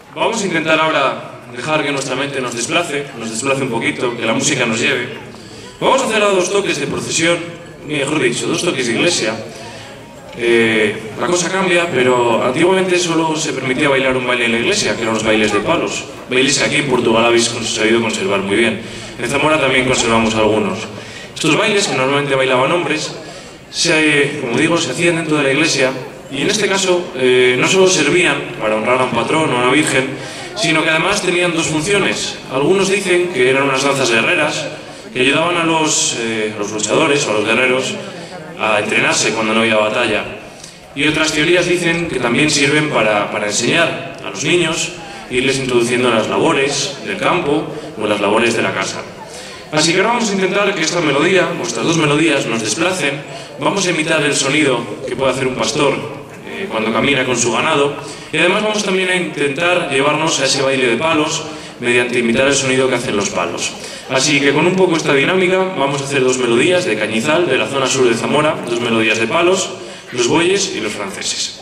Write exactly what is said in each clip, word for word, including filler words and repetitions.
Vamos a intentar ahora dejar que nuestra mente nos desplace, nos desplace un poquito, que la música nos lleve. Vamos a hacer ahora dos toques de procesión, mejor dicho, dos toques de iglesia. Eh, la cosa cambia, pero antiguamente solo se permitía bailar un baile en la iglesia, que eran los bailes de palos. Bailes que aquí en Portugal habéis sabido conservar muy bien. En Zamora también conservamos algunos. Estos bailes, que normalmente bailaban hombres, se, como digo, se hacían dentro de la iglesia, y en este caso eh, no solo servían para honrar a un patrón o a una virgen, sino que además tenían dos funciones. Algunos dicen que eran unas danzas guerreras que ayudaban a los, eh, a los luchadores o a los guerreros a entrenarse cuando no había batalla. Y otras teorías dicen que también sirven para, para enseñar a los niños, irles introduciendo en las labores del campo o en las labores de la casa. Así que ahora vamos a intentar que esta melodía, nuestras dos melodías, nos desplacen. Vamos a imitar el sonido que puede hacer un pastor eh, cuando camina con su ganado. Y además vamos también a intentar llevarnos a ese baile de palos mediante imitar el sonido que hacen los palos. Así que con un poco esta dinámica vamos a hacer dos melodías de Cañizal, de la zona sur de Zamora, dos melodías de palos, los bueyes y los franceses.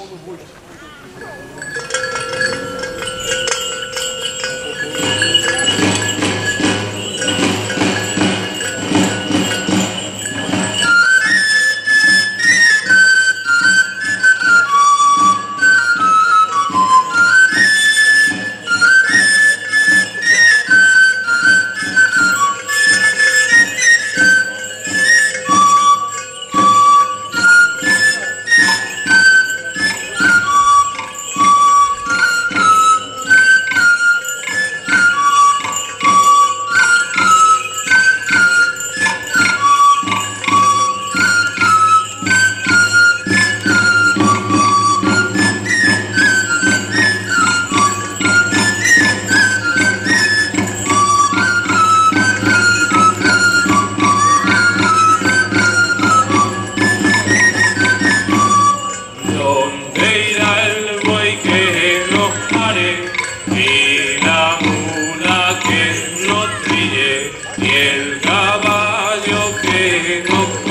Y el caballo que no